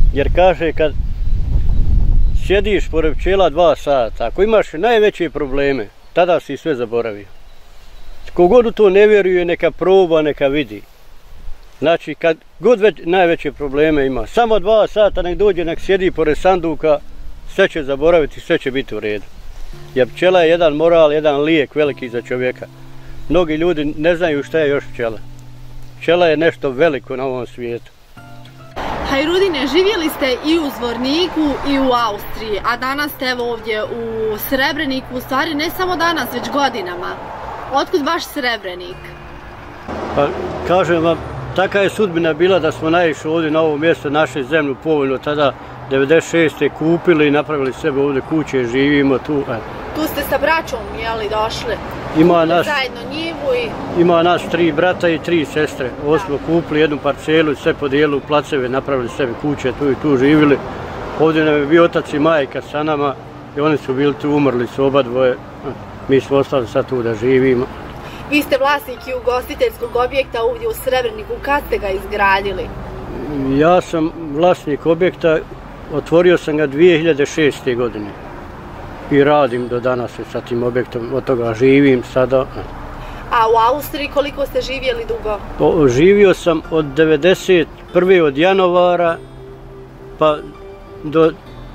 Jer kaže kad sjediš pored pčela 2 sata, ako imaš najveće probleme, tada si sve zaboravio. Kogod u to ne vjeruje, neka proba, neka vidi. Znači, kad god najveće probleme ima, samo 2 sata nek dođe, nek sjedi pored sanduka, sve će zaboraviti, sve će biti u redu. Jer pčela je jedan moral, jedan lijek veliki za čovjeka. Mnogi ljudi ne znaju šta je još pčela. Pčela je nešto veliko na ovom svijetu. Hajrudine, živjeli ste i u Zvorniku i u Austriji, a danas ste evo ovdje u Srebreniku, u stvari ne samo danas, već godinama. Otkud baš Srebrenik? Pa kažem vam, taka je sudbina bila da smo naišli ovdje na ovo mjesto, naše zemlju povoljno tada 96. kupili i napravili sebe ovdje kuće, živimo tu. Tu ste sa braćom, jeli, došli? Zajedno njivu i... Ima nas 3 brata i 3 sestre. Ovo smo kupili jednu parcelu, sve podijelili u placeve, napravili sebi kuće, tu i tu živjeli. Ovdje nam je bio otac i majka sa nama i oni su bili tu, umrli su oba dvoje. Mi smo ostali sad tu da živimo. Vi ste vlasnik i ugostiteljskog objekta ovdje u Srebreniku. Kad ste ga izgradili? Ja sam vlasnik objekta, otvorio sam ga 2006. godine. I radim do danas sa tim objektom, od toga živim sada. A u Austriji koliko ste živjeli dugo? Živio sam od 91. od januara pa do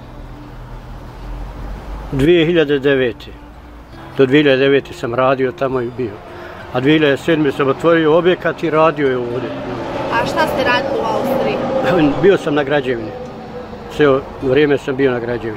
2009. Do 2009. sam radio tamo i bio. A 2007. sam otvorio objekat i radio je ovdje. A šta ste radili u Austriji? Bio sam na građevini. Sve vrijeme sam bio na građevini.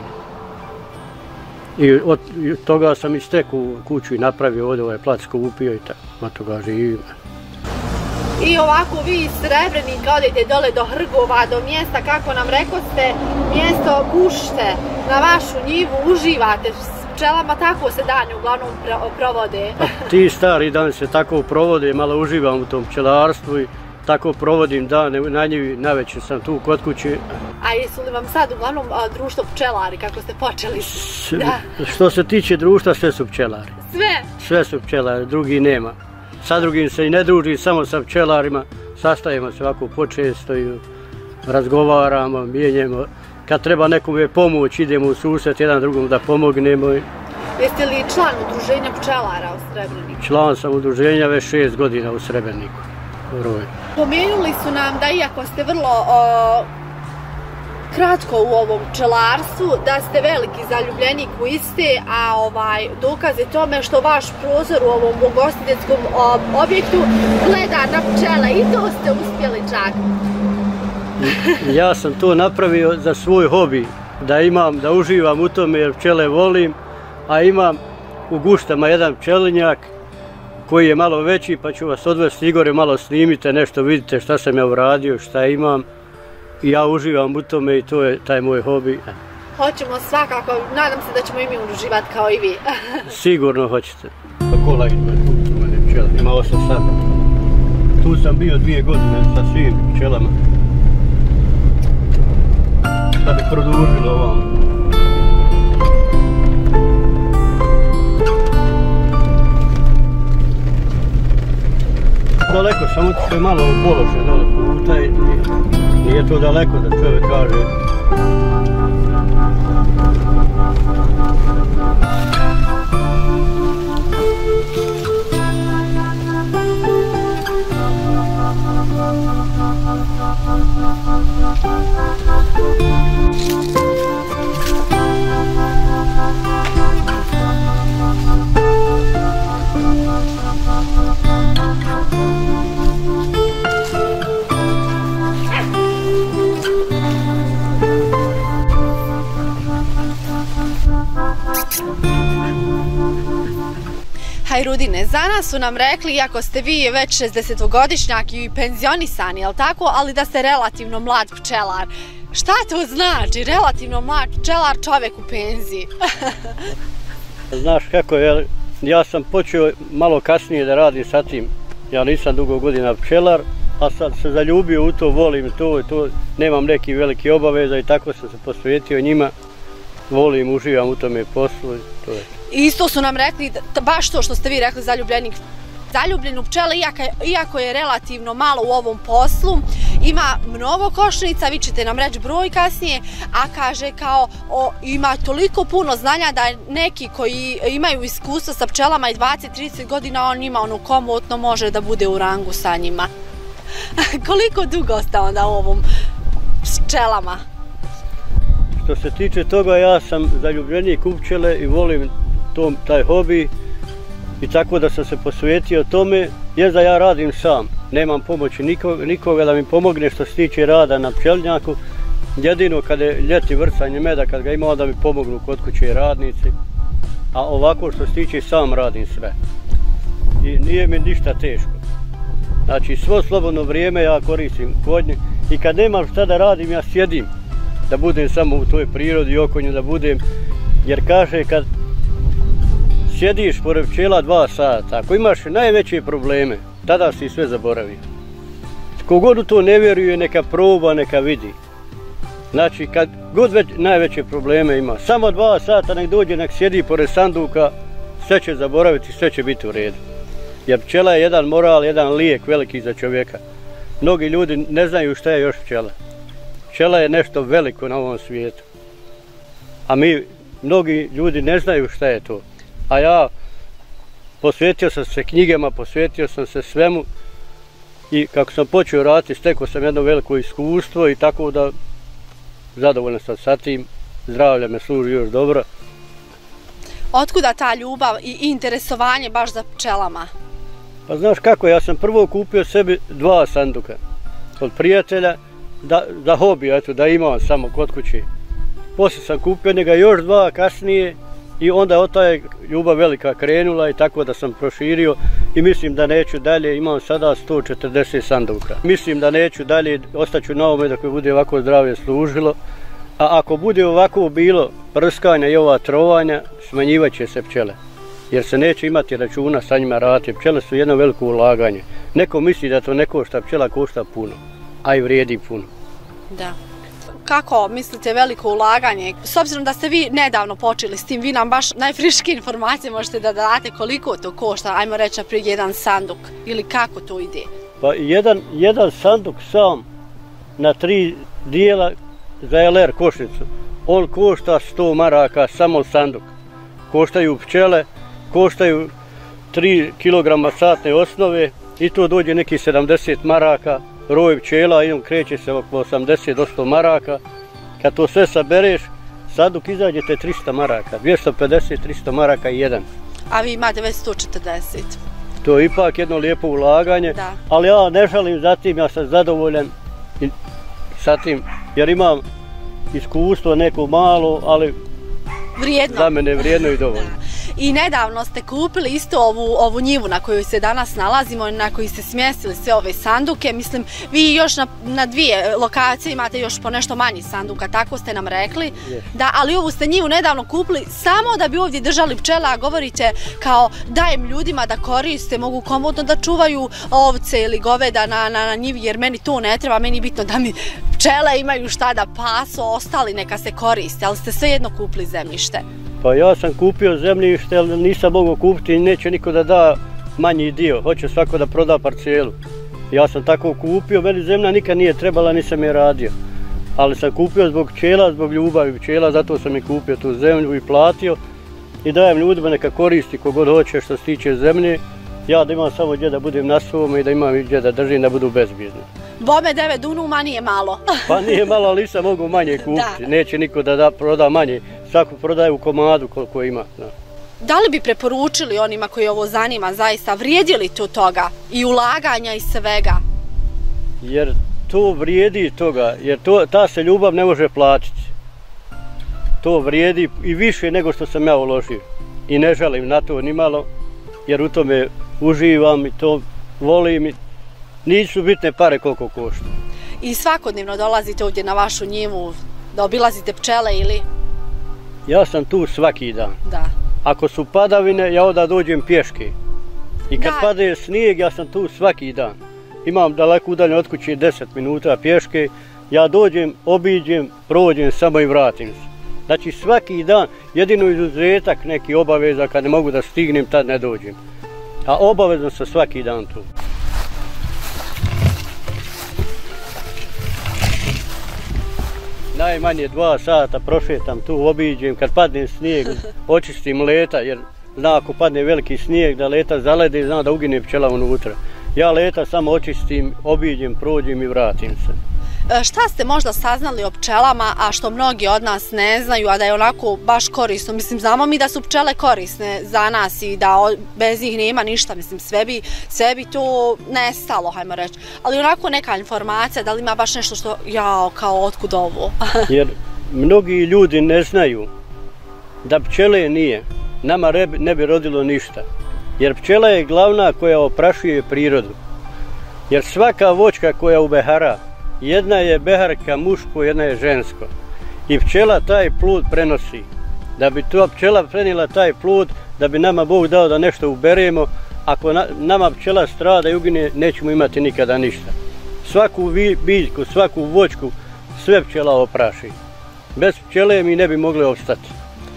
I od toga sam i steku kuću i napravio ovdje, ovaj plac kupio i tako, od toga živim. I ovako vi iz Srebrenika odete dole do Hrgova, do mjesta, kako nam rekoste, mjesto Gušte, na vašu njivu, uživate s pčelama, tako se dani uglavnom provode. Ti stari dani se tako provode, malo uživam u tom pčelarstvu i tako provodim dane, na njivi navečer sam tu kod kuće. A jesu li vam sad uglavnom društvo pčelari, kako ste počeli? Što se tiče društva, sve su pčelari. Sve? Sve su pčelari, drugi nema. Sa drugim se i ne druži, samo sa pčelarima. Sastajemo se ovako počesto i razgovaramo, mijenjamo. Kad treba nekome pomoć, idemo u susret jedan drugom da pomognemo. Jeste li član udruženja pčelara u Srebreniku? Član sam udruženja već 6 godina u Srebreniku. Pomenuli su nam da iako ste vrlo kratko u ovom pčelarstvu, da ste veliki zaljubljenik u iste, a dokaz je tome što vaš prozor u ovom ugostiteljskom objektu gleda na pčele i to ste uspjeli čak. Ja sam to napravio za svoj hobi, da uživam u tome jer pčele volim, a imam u Guštama jedan pčelinjak koji je malo veći, pa ću vas odvesti Igore, malo snimite, nešto vidite šta sam ja uradio, šta imam. I ja uživam u tome i to je taj moj hobi. Hoćemo svakako, nadam se da ćemo i mi uživati kao i vi. Sigurno hoćete. Kola ima tu pčela, ima 8 sata. Tu sam bio 2 godine sa svim pčelama. Da bi produžilo ovam. Daleko, samo što je malo položaj dole puta i nije to daleko da čovjek kaže. Hajrudine, za nas su nam rekli, iako ste vi već 60-godišnjak i penzionisani, jel tako, ali da ste relativno mlad pčelar. Šta to znači, relativno mlad pčelar, čovjek u penziji? Znaš kako je, ja sam počeo malo kasnije da radim sa tim. Ja nisam dugo godina pčelar, a sad se zaljubio u to, volim to, nemam neki veliki obaveza i tako sam se posvetio njima. Volim, uživam u tome poslu i to je. Isto su nam rekli, baš to što ste vi rekli, zaljubljen u pčele, iako je relativno malo u ovom poslu ima mnogo košnica, vi ćete nam reći broj kasnije, a kaže kao ima toliko puno znanja da neki koji imaju iskustvo sa pčelama i 20-30 godina, on njima komotno može da bude u rangu sa njima. Koliko dugo ste onda u ovom pčelama? Što se tiče toga, ja sam zaljubljenik u pčele i volim taj hobi i tako da sam se posvetio tome, jer da ja radim sam. Nemam pomoći nikoga da mi pomogne što se tiče rada na pčelnjaku. Jedino kada je ljeti vrcanje meda, kad ga ima, da mi pomognu kod kuće radnici. A ovako što se tiče sam radim sve. I nije mi ništa teško. Znači svo slobodno vrijeme ja koristim kod nje i kad nemam šta da radim, ja sjedim. Da budem samo u toj prirodi i oko nje da budem. Jer kaže kad sjediš pored pčela 2 sata, ako imaš najveće probleme, tada si sve zaboravio. Kogod u to ne vjeruje, neka proba, neka vidi. Znači, kad god najveće probleme ima, samo 2 sata nek dođe, nek sjedi pored sanduka, sve će zaboraviti, sve će biti u redu. Jer pčela je jedan moral, jedan lijek veliki za čovjeka. Mnogi ljudi ne znaju šta je još pčela. Pčela je nešto veliko na ovom svijetu. A mnogi ljudi ne znaju šta je to. A ja posvetio sam se knjigama, posvetio sam se svemu i kako sam počeo raditi, stekao sam jedno veliko iskustvo i tako da zadovoljan sam sa tim, zdravlje me služi još dobro. Otkuda ta ljubav i interesovanje baš za pčelama? Pa znaš kako, ja sam prvo kupio sebi 2 sanduka od prijatelja za hobi, eto, da imam samo kod kuće. Poslije sam kupio njega još 2 kasnije i onda od taj ljubav velika krenula i tako da sam proširio i mislim da neću dalje, imam sada 140 sanduka. Mislim da neću dalje, ostaću na ovome dok mi bude ovako zdravlje služilo. A ako bude ovako bilo prskanja i ova trovanja, smanjivat će se pčele. Jer se neće imati računa sa njima raditi. Pčele su jedno veliko ulaganje. Neko misli da to ne košta, pčela košta puno, a i vrijedi puno. Da. Kako mislite veliko ulaganje? S obzirom da ste vi nedavno počeli s tim, vi nam baš najfriške informacije možete da date koliko to košta, ajmo reći naprijed jedan sanduk ili kako to ide? Pa jedan sanduk sam na 3 dijela za LR košnicu, on košta 100 maraka samo sanduk. Koštaju pčele, koštaju 3 kg satne osnove i to dođe neki 70 maraka. Roj pčela i on kreće se oko 80 do 100 maraka. Kad to sve sabereš, sanduk izađete 300 maraka, 250-300 maraka i jedan. A vi imate već 140. To je ipak jedno lijepo ulaganje, da. Ali ja ne žalim za tim, ja sam zadovoljan sa tim, jer imam iskustvo neko malo, ali vrijedno. Za mene je vrijedno i dovoljno. I nedavno ste kupili isto ovu njivu na kojoj se danas nalazimo, na kojoj ste smjestili sve ove sanduke. Mislim, vi još na 2 lokacije imate još po nešto manji sanduka, tako ste nam rekli. Yes. Da, ali ovu ste njivu nedavno kupili samo da bi ovdje držali pčele, a govorite kao dajem ljudima da koriste, mogu komodno da čuvaju ovce ili goveda na njivi, jer meni to ne treba, meni je bitno da mi pčele imaju šta da pasu, ostali neka se koriste, ali ste svejedno kupili zemljište. Pa ja sam kupio zemljište, ali nisam mogao kupiti i neće niko da da manji dio. Hoće svako da proda parcelu. Ja sam tako kupio, meni zemlja nikad nije trebala, nisam je radio. Ali sam kupio zbog pčela, zbog ljubavi pčela, zato sam i kupio tu zemlju i platio. I dajem ljudima neka koristi kogod hoće što se tiče zemlje. Ja da imam samo gdje da budem na svome i da imam gdje da držim da budu bezbjedni. Bome 9 dunuma nije malo. Pa nije malo, ali nisam mogu manje kupiti. Neće niko da proda manje. Svako prodaje u komadu koliko ima. Da li bi preporučili onima koji ovo zanima zaista, vrijedili to toga i ulaganja i svega? Jer to vrijedi toga, jer ta se ljubav ne može platiti. To vrijedi i više nego što sam ja uložio. I ne žalim na to ni malo, jer u tome uživam i to volim. Nisu bitne pare koliko košta. I svakodnevno dolazite ovdje na vašu njivu, da obilazite pčele ili? Ja sam tu svaki dan. Da. Ako su padavine, ja onda dođem pješke. I kad pade snijeg, ja sam tu svaki dan. Imam daleko udalje od kuće 10 minuta pješke. Ja dođem, obiđem, prođem samo i vratim se. Znači svaki dan, jedino izuzetak neki obaveza, kad ne mogu da stignem, tad ne dođem. A obavezno sam svaki dan tu. najmanje 2 sata prošetam tu, obiđem, kad padne snijeg, očistim leta, jer zna ako padne veliki snijeg da leta zalede i zna da ugine pčela unutra. Ja leta samo očistim, obiđem, prođem i vratim se. Šta ste možda saznali o pčelama, a što mnogi od nas ne znaju, a da je onako baš korisno? Mislim, znamo mi da su pčele korisne za nas i da bez njih nema ništa, mislim, sve bi to nestalo, hajmo reći. Ali onako neka informacija, da li ima baš nešto što, jao, kao otkud ovo? Jer mnogi ljudi ne znaju da pčele nije, nama ne bi rodilo ništa. Jer pčela je glavna koja oprašuje prirodu. Jer svaka voćka koja ubehara, jedna je beharka muško, jedna je žensko. I pčela taj plod prenosi. Da bi ta pčela prenijela taj plod, da bi nama Bog dao da nešto uberemo, ako nama pčela strada i ugine, nećemo imati nikada ništa. Svaku biljku, svaku voćku, sve pčela opraši. Bez pčele mi ne bi mogli opstati.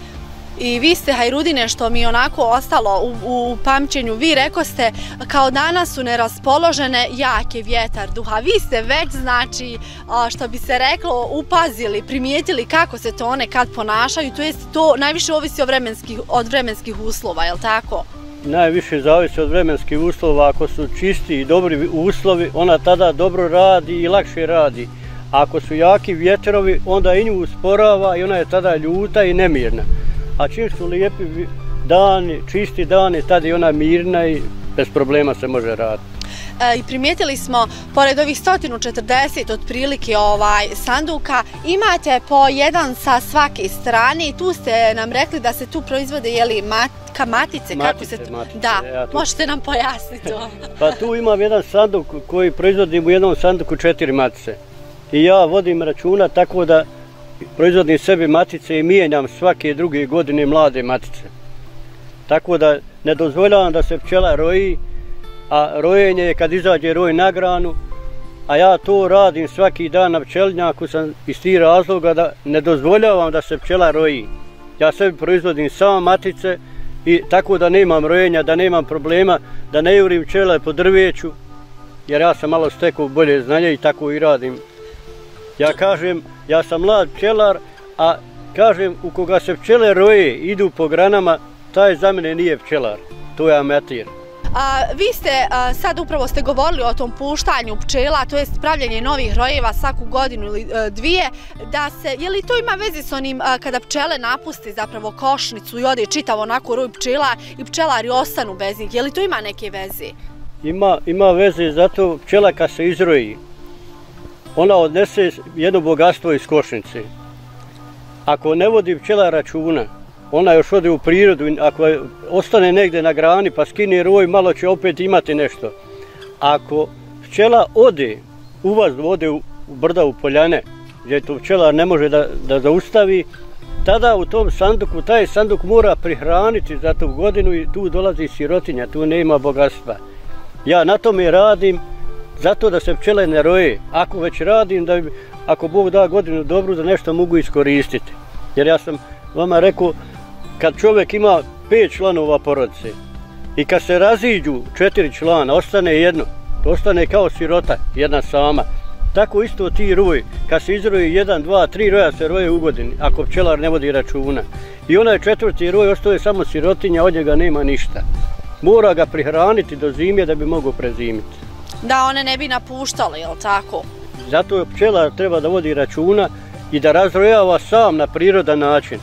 I vi ste, Hajrudine, što mi onako ostalo u pamćenju, vi rekoste kao danas su neraspoložene, jak je vjetar duha. Vi ste već, znači, što bi se reklo, upazili, primijetili kako se to one kad ponašaju, to jest to najviše ovisi od vremenskih uslova, je li tako? Najviše zavisi od vremenskih uslova. Ako su čisti i dobri uslovi, ona tada dobro radi i lakše radi. Ako su jaki vjetrovi, onda i nju usporava i ona je tada ljuta i nemirna. A čim su lijepi dani, čisti dani, tada je ona mirna i bez problema se može raditi. I primijetili smo, pored ovih 140 otprilike sanduka, imate po jedan sa svake strane i tu ste nam rekli da se tu proizvode, jeli, matice, kako se to... Matice, da, ja, možete nam pojasniti to. Pa tu imam jedan sanduk koji proizvodim u jednom sanduku 4 matice. I ja vodim računa tako da proizvodim sebi matice i mijenjam svake druge godine mlade matice. Tako da ne dozvoljavam da se pčela roji, a rojenje je kad izađe roj na granu, a ja to radim svaki dan na pčelinjaku sam iz tih razloga da ne dozvoljavam da se pčela roji. Ja sebi proizvodim samo matice i tako da nemam rojenja, da nemam problema, da ne jurim pčele po drveću, jer ja sam malo stekao bolje znanje i tako i radim. Ja kažem, ja sam mlad pčelar, a kažem, u koga se pčele roje, idu po granama, taj za mene nije pčelar, to je amatir. Vi ste, sad upravo ste govorili o tom puštanju pčela, to jest pravljenje novih rojeva svaku godinu ili dvije, da se, je li to ima veze s onim kada pčele napuste zapravo košnicu i ode čitav onako roj pčela i pčelari ostanu bez njih, je li to ima neke veze? Ima veze, zato pčela kad se izroji, ona odnese jedno bogatstvo iz košnice. Ako ne vodi pčela računa, ona još ode u prirodu, ako ostane negdje na grani pa skine roj, malo će opet imati nešto. Ako pčela ode u vazduh, ode u brda, u poljane, gdje to pčelar ne može da zaustavi, tada u tom sanduku, taj sanduk mora prihraniti za tu godinu i tu dolazi sirotinja, tu nema bogatstva. Ja na tome radim, zato da se pčele ne roje. Ako već radim, da ako Bog da godinu dobru, da nešto mogu iskoristiti. Jer ja sam vama rekao, kad čovjek ima 5 članova porodice i kad se raziđu 4 člana, ostane jedno, to ostane kao sirota, jedna sama. Tako isto ti roj, kad se izroji 1, 2, 3 roja se roje u godini, ako pčelar ne vodi računa. I onaj 4. roj ostaje samo sirotinja, od njega nema ništa. Mora ga prihraniti do zime da bi mogao prezimiti. Da one ne bi napuštale, jel tako? Zato pčelar treba da vodi računa i da razrojava sam na prirodan način.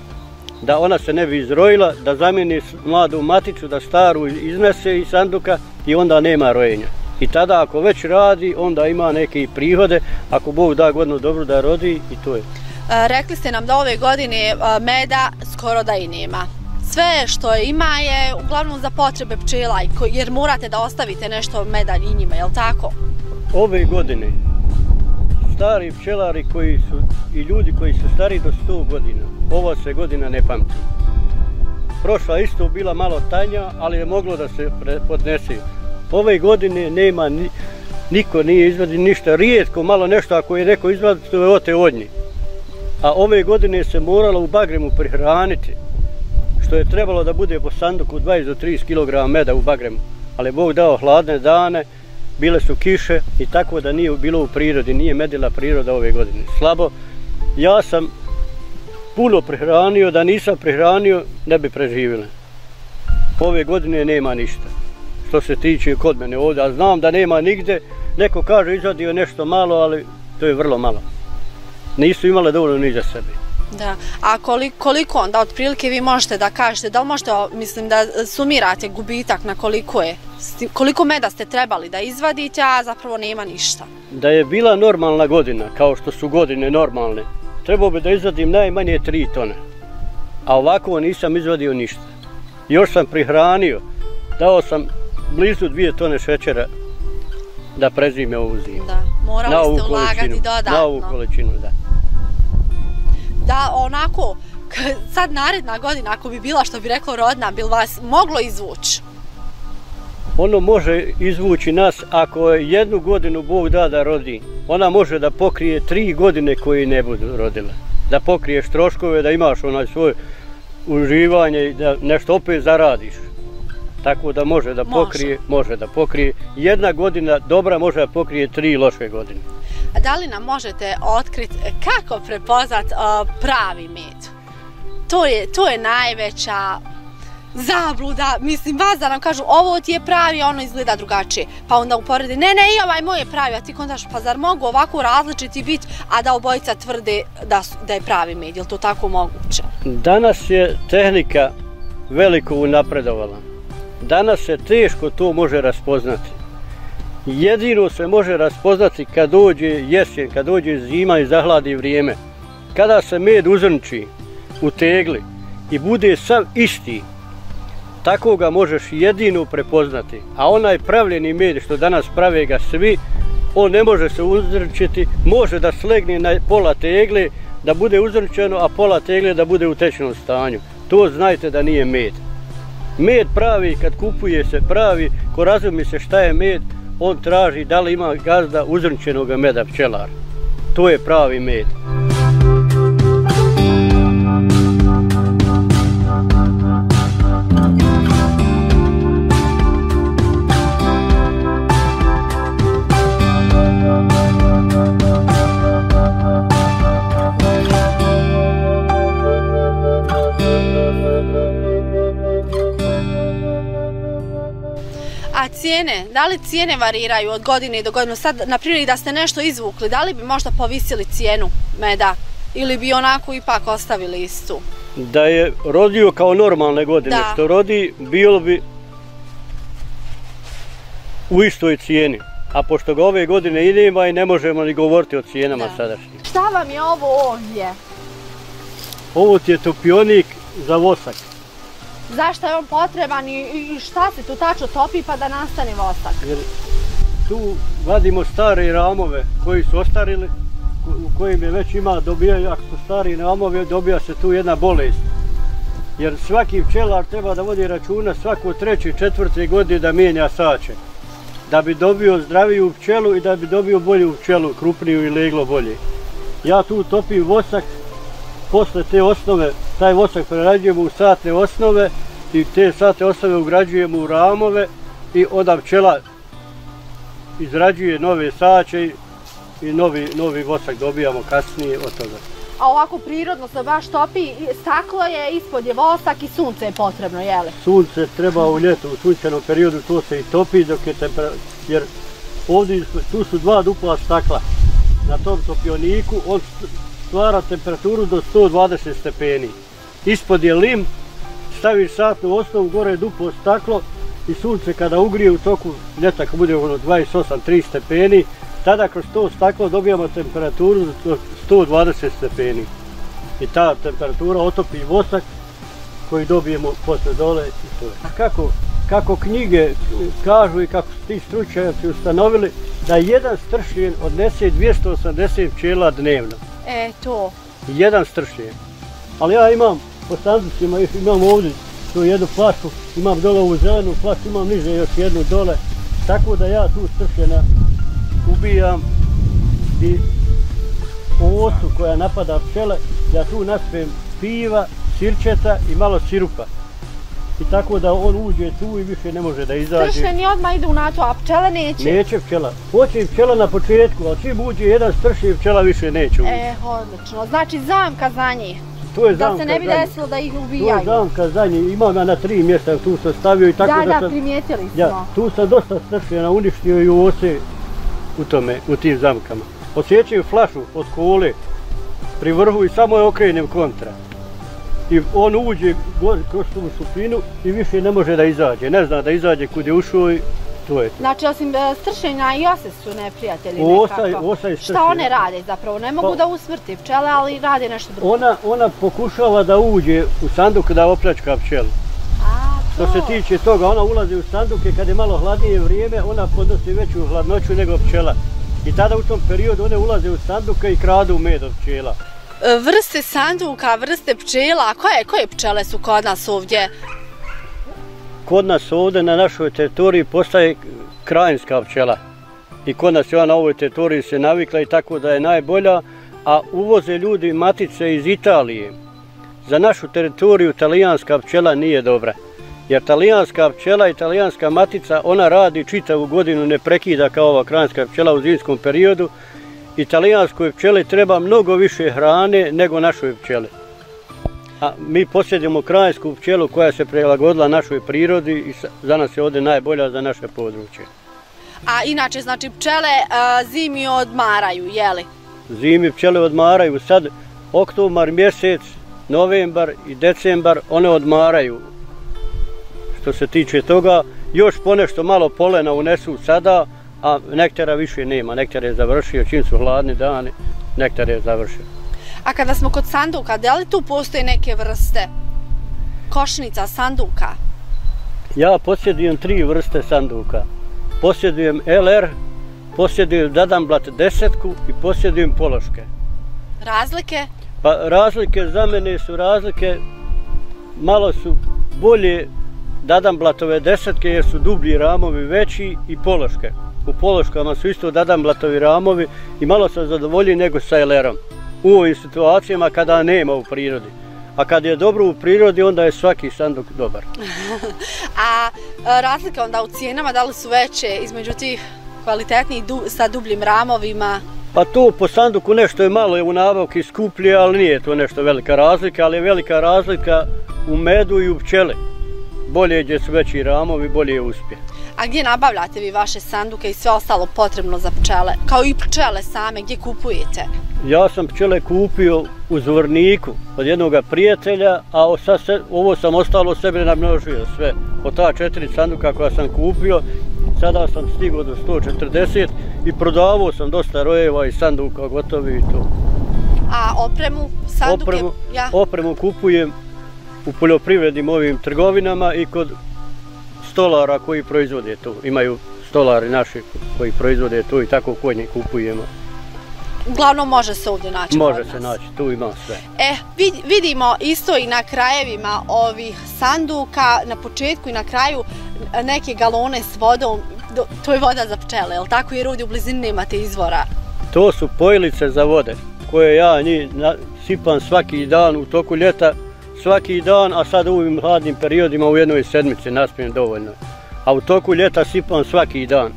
Da ona se ne bi izrojila, da zamijeni mladu maticu, da staru iznese iz sanduka i onda nema rojenja. I tada ako već radi, onda ima neke prihode, ako Bog da godinu dobru da rodi i to je. Rekli ste nam da ove godine meda skoro da i nema. Sve što ima je uglavnom za potrebe pčela, jer morate da ostavite nešto meda i njima, je li tako? Ove godine stari pčelari koji su i ljudi koji su stari do 100 godina, ova se godina ne pamti. Prošla isto bila malo tanja, ali je moglo da se podnese. Ove godine nema, niko nije izvadio ništa, rijetko malo nešto ako je neko izvadio, to je ote od njih. A ove godine se moralo u bagremu prihraniti, što je trebalo da bude po sanduku 20 do 30 kg meda u bagremu. Ali Bog dao hladne dane, bile su kiše i tako da nije bilo u prirodi, nije medila priroda ove godine. Slabo Ja sam puno prehranio, da nisam prehranio ne bi preživjeli. Ove godine nema ništa. Što se tiče kod mene ovdje, a znam da nema nigde. Neko kaže izvadio nešto malo, ali to je vrlo malo. Nisu imale dovoljno ni za sebe. Da, a koliko onda otprilike vi možete da kažete, da li možete, mislim, da sumirate gubitak na koliko je? Koliko meda ste trebali da izvadite, a zapravo nema ništa? Da je bila normalna godina, kao što su godine normalne, trebao bi da izvadim najmanje 3 tone. A ovako nisam izvadio ništa. Još sam prihranio, dao sam blizu 2 tone šećera da prezime ovu zimu. Da, morali ste ulagati dodatno. Na ovu količinu, da. Da, onako, sad naredna godina, ako bi bila, što bi reklo, rodna, bi vas moglo izvući? Ono može izvući nas ako jednu godinu Bog da rodi. Ona može da pokrije 3 godine koje ne budu rodile. Da pokriješ troškove, da imaš onaj svoje uživanje i da nešto opet zaradiš. Tako da može da pokrije. Jedna godina dobra može da pokrije 3 loše godine. A da li nam možete otkriti kako prepoznat pravi med? To je najveća zabluda. Mislim, vas da nam kažu ovo ti je pravi, ono izgleda drugačije. Pa onda uporedi, ne, i ovaj moj je pravi, a ti kontaš, pa zar mogu ovako različiti biti, a da obojica tvrde da je pravi med? Je li to tako moguće? Danas je tehnika veliko unapredovala. Danas se teško to može raspoznati. Jedino se može raspoznati kad dođe jesen, kad dođe zima i zahladi vrijeme. Kada se med uzrnči u tegli i bude sav isti, tako ga možeš jedino prepoznati. A onaj pravljeni med što danas prave ga svi, on ne može se uzrnčiti, može da slegne na pola tegle, da bude uzrnčeno, a pola tegle da bude u tečnom stanju. To znajte da nije med. Med pravi, kad kupuje se pravi, ko razumi se šta je med, on traži da li ima gazda uzrnčenog meda pčelar. To je pravi med. A cijene, da li cijene variraju od godine do godine? Sad, na primjer, da ste nešto izvukli, da li bi možda povisili cijenu meda ili bi onako ipak ostavili istu? Da je rodio kao normalne godine, što rodi, bilo bi u istoj cijeni. A pošto ga ove godine i nema i ne možemo ni govoriti o cijenama sadašnjim. Šta vam je ovo ovdje? Ovo ti je topionik za vosak. Zašto je on potreban i šta se tu tačno topi pa da nastane vosak? Jer tu vadimo stare ramove koji su ostarili, u kojim je već dobijaju, ako su stari ramove, dobija se tu jedna bolest. Jer svaki pčelar treba da vodi računa svako 3. 4. godine da mijenja sače. Da bi dobio zdraviju pčelu i da bi dobio bolju pčelu, krupniju i leglo bolje. Ja tu topim vosak, posle te osnove, taj vosak prerađujemo u satne osnove i te satne osnove ugrađujemo u ramove i onda pčela izrađuje nove sače i novi vosak dobijamo kasnije od toga. A ovako prirodno se baš topi, staklo je, ispod je vosak i sunce je potrebno, jeli? Sunce treba u ljetu, u sunčanom periodu to se i topi dok je temperatura, jer ovdje tu su 2 dupla stakla. Na tom topioniku on stvara temperaturu do 120 stepeni. Ispod je lim, staviš satnu osnovu, gore je duplo staklo i sunce kada ugrije u toku ljeta, kad bude 28-3 stepeni, tada kroz to staklo dobijamo temperaturu do 120 stepeni. I ta temperatura otopi vosak koji dobijemo posle dole i to je. Kako knjige kažu i kako su ti stručnjaci ustanovili da jedan stršljen odnese 280 pčela dnevno. To. Jedan stršljen. Ali ja imam po sanducima, imam ovdje tu jednu flašku, imam dole ovu zelenu flašku, imam niže još jednu dole. Tako da ja tu stršljena ubijam i osu koja napada pčele, ja tu naspem piva, sirčeta i malo sirupa. i tako da on uđe tu i više ne može da izađe. Stršljeni odmah idu na to, a pčele neće? Neće pčela. Hoće i pčela na početku, ali čim uđe jedan stršljen, pčela više neće uđe. Odlično. Znači zamka za njih. Da se ne bi desilo da ih ubijaju. To je zamka za njih. Imam ja na 3 mjesta, tu sam stavio i tako da sam... Da, primijetili smo. Ja, tu sam dosta stršljena uništio i ose u tim zamkama. Osjećaju flašu od kole pri vrhu i samo je okrenem kontra. I on uđe kroz tu šupinu i više ne može da izađe. Ne zna da izađe kud je ušao i to je to. Znači, osim stršenja i ose su neprijatelji nekako. Osa i Šta one rade zapravo? Ne mogu da usmrti pčele, ali rade nešto drugo. Ona pokušava da uđe u sanduk da opljačka pčelu. Što se tiče toga, ona ulazi u sanduke kad je malo hladnije vrijeme, ona podnosi veću hladnoću nego pčela. I tada u tom periodu one ulaze u sanduke i kradu med od pčela. Vrste sanduka, vrste pčela, a koje pčele su kod nas ovdje? Kod nas ovdje na našoj teritoriji postaje krajinska pčela. I kod nas je ona na ovoj teritoriji se navikla i tako da je najbolja, a uvoze ljudi matice iz Italije. Za našu teritoriju talijanska pčela nije dobra. Jer talijanska pčela i talijanska matica, ona radi čitavu godinu, ne prekida kao ova krajinska pčela u zimskom periodu. Italijanskoj pčeli treba mnogo više hrane nego našoj pčeli. A mi posjedimo krajinsku pčelu koja se prilagodila našoj prirodi i za nas je ovdje najbolja za naše područje. A inače, znači pčele zimi odmaraju, jeli? Zimi pčele odmaraju. Sad oktobar mjesec, novembar i decembar one odmaraju. Što se tiče toga, još ponešto malo polena unesu sada, a nektara više nema. Nektar je završio, čim su hladni dani, nektar je završio. A kada smo kod sanduka, da li tu postoje neke vrste košnica, sanduka? Ja posjedujem 3 vrste sanduka. Posjedujem LR, posjedujem Dadanblat 10 i posjedujem pološke. Razlike? Pa razlike za mene su razlike, malo su bolje Dadanblatove 10 jer su dublji ramovi veći i pološke. U pološkama su isto Dadanblatovi ramovi i malo sam zadovoljniji nego sa LR-om. U ovim situacijama kada nema u prirodi. A kad je dobro u prirodi, onda je svaki sanduk dobar. A razlika onda u cijenama, da li su veće između tih kvalitetnijih sa dubljim ramovima? Pa to po sanduku nešto je malo u nabavki skuplje, ali nije to nešto velika razlika, ali je velika razlika u medu i u pčele. Bolje gdje su veći ramovi, bolje je uspje. A gdje nabavljate vi vaše sanduke i sve ostalo potrebno za pčele? Kao i pčele same, gdje kupujete? Ja sam pčele kupio u Zvorniku od jednog prijatelja, a ovo sam ostalo sebe namnožio sve. Od ta 4 sanduka koja sam kupio, sada sam stigao do 140 i prodavao sam dosta rojeva i sanduka gotovi i to. A opremu? Sanduke? Opremu kupujem u poljoprivrednim ovim trgovinama i kod stolara koji proizvode to. Imaju stolari naši koji proizvode to i tako kod njih kupujemo. Uglavnom može se ovdje naći. Može se naći, tu ima sve. Vidimo isto i na krajevima ovih sanduka, na početku i na kraju neke galone s vodom. To je voda za pčele, je li tako? Jer ovdje u blizini nemate izvora. To su pojilice za vode koje ja njih sipam svaki dan u toku ljeta. Svaki dan, a sad u ovim hladnim periodima u jednoj sedmici naspijem dovoljno. A u toku ljeta sipam svaki dan.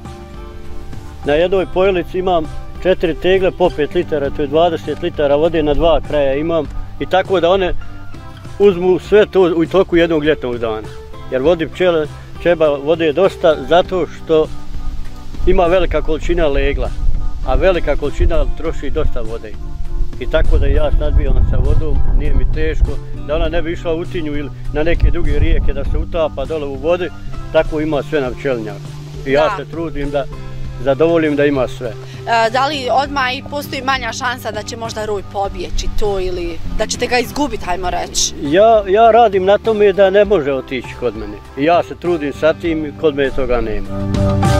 Na jednoj pojilici imam 4 tegle po 5 litara, to je 20 litara vode na 2 kraja imam. I tako da one uzmu sve to u toku jednog ljetnog dana. Jer treba vode dosta zato što ima velika količina legla. A velika količina troši dosta vode. I tako da ja nadbijam sa vodom, nije mi teško, da ona ne bi išla u Tinju ili na neke druge rijeke da se utapa dole u vodi, tako ima sve na pčelinjaku. I ja se trudim da zadovoljim da ima sve. Da li odmah i postoji manja šansa da će možda ruj pobjeći to ili da ćete ga izgubiti, hajmo reći? Ja radim na tome da ne može otići kod mene. I ja se trudim sa tim, kod mene toga nema.